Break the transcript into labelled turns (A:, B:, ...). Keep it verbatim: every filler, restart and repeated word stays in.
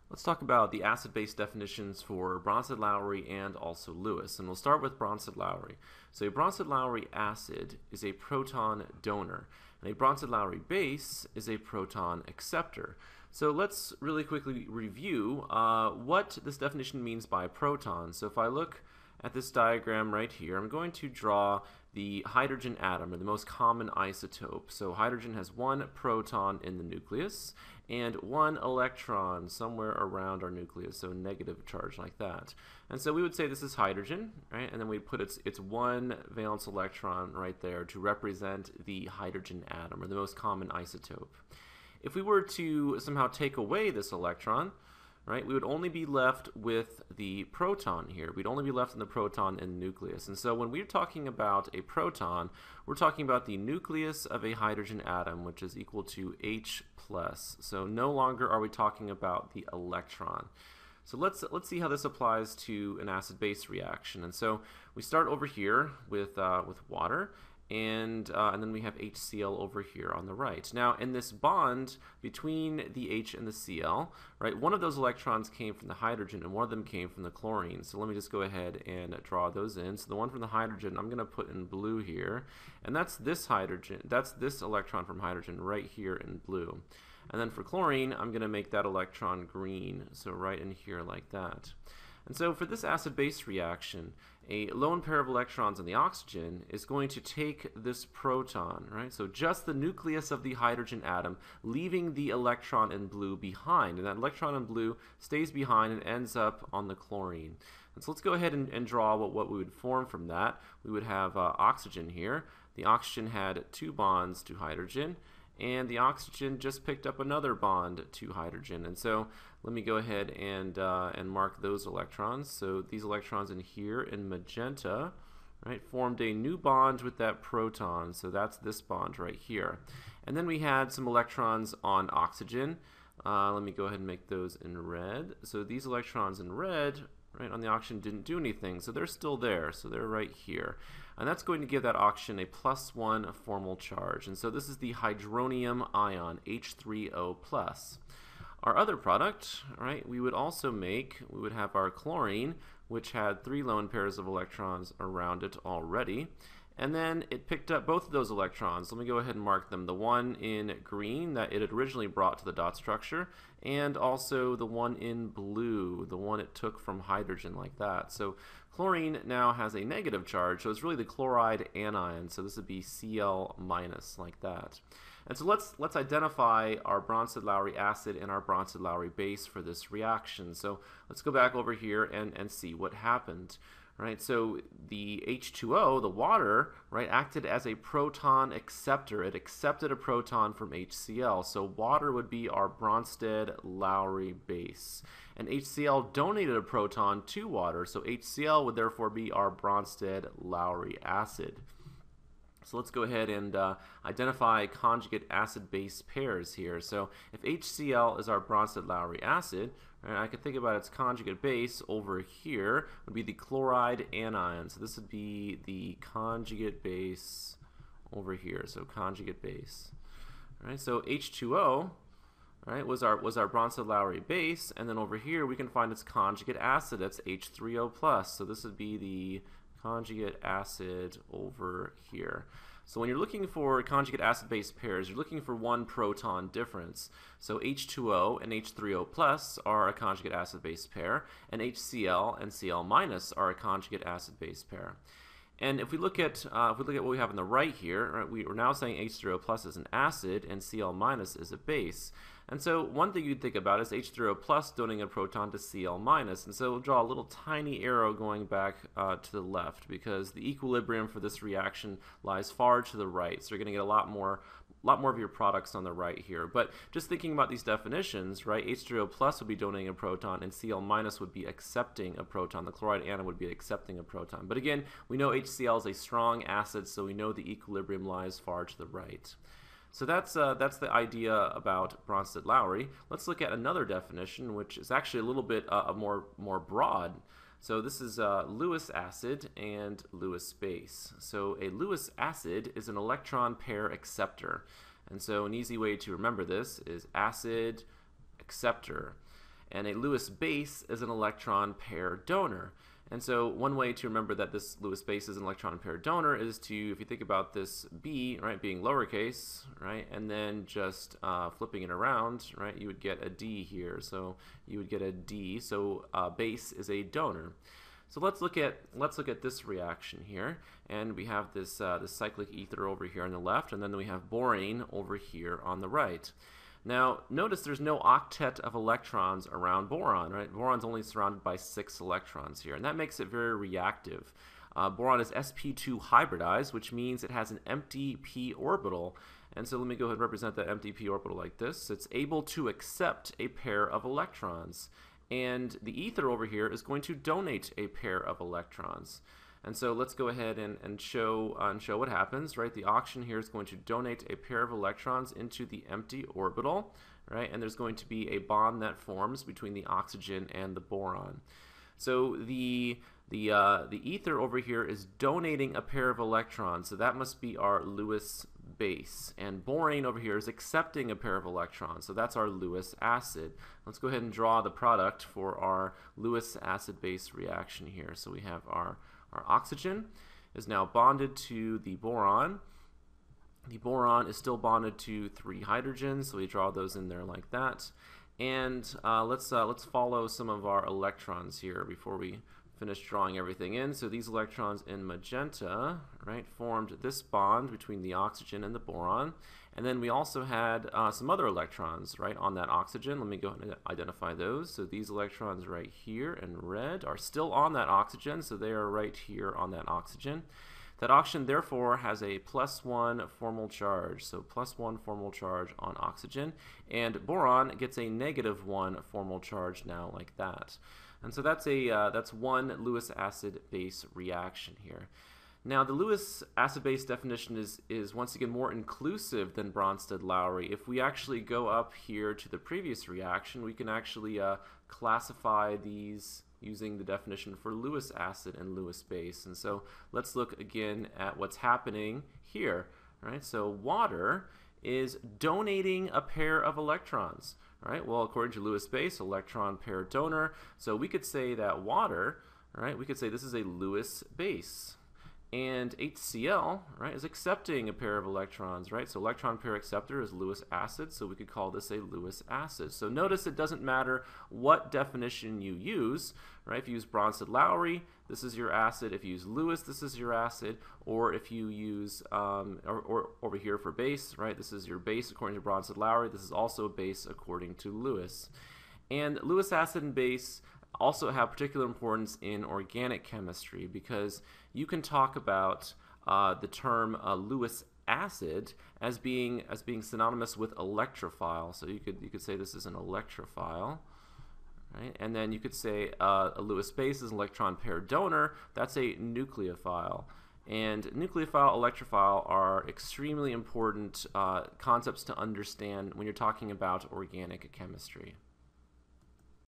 A: Let's talk about the acid-base definitions for Bronsted-Lowry and also Lewis. And we'll start with Bronsted-Lowry. So a Bronsted-Lowry acid is a proton donor, and a Bronsted-Lowry base is a proton acceptor. So let's really quickly review uh, what this definition means by proton. So if I look at this diagram right here, I'm going to draw the hydrogen atom, or the most common isotope. So hydrogen has one proton in the nucleus and one electron somewhere around our nucleus, so negative charge like that. And so we would say this is hydrogen, right? And then we put its, its one valence electron right there to represent the hydrogen atom, or the most common isotope. If we were to somehow take away this electron, right, we would only be left with the proton here. We'd only be left in the proton in the nucleus. And so when we're talking about a proton, we're talking about the nucleus of a hydrogen atom, which is equal to H plus. So no longer are we talking about the electron. So let's let's see how this applies to an acid-base reaction. And so we start over here with uh, with water. And, uh, and then we have H C l over here on the right. Now, in this bond between the H and the Cl, right, one of those electrons came from the hydrogen and one of them came from the chlorine. So let me just go ahead and draw those in. So the one from the hydrogen, I'm going to put in blue here. And that's this hydrogen, that's this electron from hydrogen right here in blue. And then for chlorine, I'm going to make that electron green, so right in here like that. And so for this acid-base reaction, a lone pair of electrons in the oxygen is going to take this proton, right? So just the nucleus of the hydrogen atom, leaving the electron in blue behind. And that electron in blue stays behind and ends up on the chlorine. And so let's go ahead and, and draw what, what we would form from that. We would have uh, oxygen here. The oxygen had two bonds to hydrogen, and the oxygen just picked up another bond to hydrogen. And so let me go ahead and, uh, and mark those electrons. So these electrons in here in magenta, right, formed a new bond with that proton. So that's this bond right here. And then we had some electrons on oxygen. Uh, let me go ahead and make those in red. So these electrons in red, right, on the oxygen didn't do anything. So they're still there. So they're right here. And that's going to give that oxygen a plus one formal charge. And so this is the hydronium ion, H three O plus. Our other product, right, we would also make, we would have our chlorine, which had three lone pairs of electrons around it already. And then it picked up both of those electrons. Let me go ahead and mark them. The one in green that it had originally brought to the dot structure, and also the one in blue, the one it took from hydrogen like that. So chlorine now has a negative charge, so it's really the chloride anion. So this would be Cl minus like that. And so let's let's identify our Bronsted-Lowry acid and our Bronsted-Lowry base for this reaction. So let's go back over here and, and see what happened. Right, so the H two O, the water, right, acted as a proton acceptor. It accepted a proton from H C l. So water would be our Bronsted-Lowry base. And H C l donated a proton to water, so H C l would therefore be our Bronsted-Lowry acid. So let's go ahead and uh, identify conjugate acid-base pairs here. So if H C l is our Bronsted-Lowry acid, right, I could think about its conjugate base over here would be the chloride anion. So this would be the conjugate base over here. So conjugate base. All right, so H two O, right, was our was our Bronsted-Lowry base, and then over here we can find its conjugate acid. That's H three O plus. So this would be the conjugate acid over here. So when you're looking for conjugate acid-base pairs, you're looking for one proton difference. So H two O and H three O plus are a conjugate acid-base pair, and H C l and Cl minus are a conjugate acid-base pair. And if we look at uh, if we look at what we have on the right here, right, we are now saying H three O plus is an acid and Cl minus is a base. And so one thing you'd think about is H three O plus donating a proton to Cl minus. And so we'll draw a little tiny arrow going back uh, to the left, because the equilibrium for this reaction lies far to the right. So you're going to get a lot more lot more of your products on the right here. But just thinking about these definitions, right, H three O plus would be donating a proton and Cl minus would be accepting a proton. The chloride anion would be accepting a proton. But again, we know H C l is a strong acid, so we know the equilibrium lies far to the right. So that's, uh, that's the idea about Bronsted-Lowry. Let's look at another definition, which is actually a little bit uh, more, more broad. So this is uh, Lewis acid and Lewis base. So a Lewis acid is an electron pair acceptor. And so an easy way to remember this is acid acceptor. and a Lewis base is an electron pair donor. And so one way to remember that this Lewis base is an electron pair donor is to, if you think about this B, right, being lowercase, right, and then just uh, flipping it around, right, you would get a D here. So you would get a D. So uh, base is a donor. So let's look at let's look at this reaction here, and we have this uh, this cyclic ether over here on the left, and then we have borane over here on the right. Now, notice there's no octet of electrons around boron, right? Boron's only surrounded by six electrons here, and that makes it very reactive. Uh, boron is s p two hybridized, which means it has an empty p orbital. And so let me go ahead and represent that empty p orbital like this. It's able to accept a pair of electrons. And the ether over here is going to donate a pair of electrons. And so let's go ahead and, and, show, uh, and show what happens, right? The oxygen here is going to donate a pair of electrons into the empty orbital, right? And there's going to be a bond that forms between the oxygen and the boron. So the, the, uh, the ether over here is donating a pair of electrons, so that must be our Lewis base. And borane over here is accepting a pair of electrons, so that's our Lewis acid. Let's go ahead and draw the product for our Lewis acid-base reaction here. So we have our Our oxygen is now bonded to the boron. The boron is still bonded to three hydrogens, so we draw those in there like that. And uh, let's uh, let's follow some of our electrons here before we finish drawing everything in. So these electrons in magenta, right, formed this bond between the oxygen and the boron. And then we also had uh, some other electrons, right, on that oxygen. Let me go ahead and identify those. So these electrons right here in red are still on that oxygen, so they are right here on that oxygen. That oxygen, therefore, has a plus one formal charge, so plus one formal charge on oxygen. And boron gets a negative one formal charge now like that. And so that's, a, uh, that's one Lewis acid-base reaction here. Now, the Lewis acid-base definition is, is once again more inclusive than Bronsted-Lowry. If we actually go up here to the previous reaction, we can actually uh, classify these using the definition for Lewis acid and Lewis base. And so let's look again at what's happening here. Right? So water is donating a pair of electrons. Right? Well, according to Lewis base, electron pair donor. So we could say that water, right, we could say this is a Lewis base. And H C l, right, is accepting a pair of electrons, right? So electron pair acceptor is Lewis acid, so we could call this a Lewis acid. So notice it doesn't matter what definition you use, right? If you use Bronsted-Lowry, this is your acid. If you use Lewis, this is your acid. Or if you use, um, or, or over here for base, right, this is your base according to Bronsted-Lowry. This is also a base according to Lewis. And Lewis acid and base also have particular importance in organic chemistry because you can talk about uh, the term uh, Lewis acid as being as being synonymous with electrophile. So you could you could say this is an electrophile, right? And then you could say uh, a Lewis base is an electron pair donor. That's a nucleophile. And nucleophile, electrophile are extremely important uh, concepts to understand when you're talking about organic chemistry.